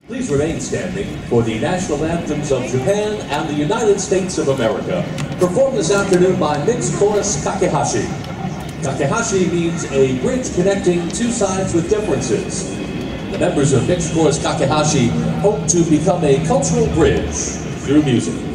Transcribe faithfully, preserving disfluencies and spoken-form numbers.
Please remain standing for the national anthems of Japan and the United States of America, performed this afternoon by Mixed Chorus Kakehashi. Kakehashi means a bridge connecting two sides with differences. The members of Mixed Chorus Kakehashi hope to become a cultural bridge through music.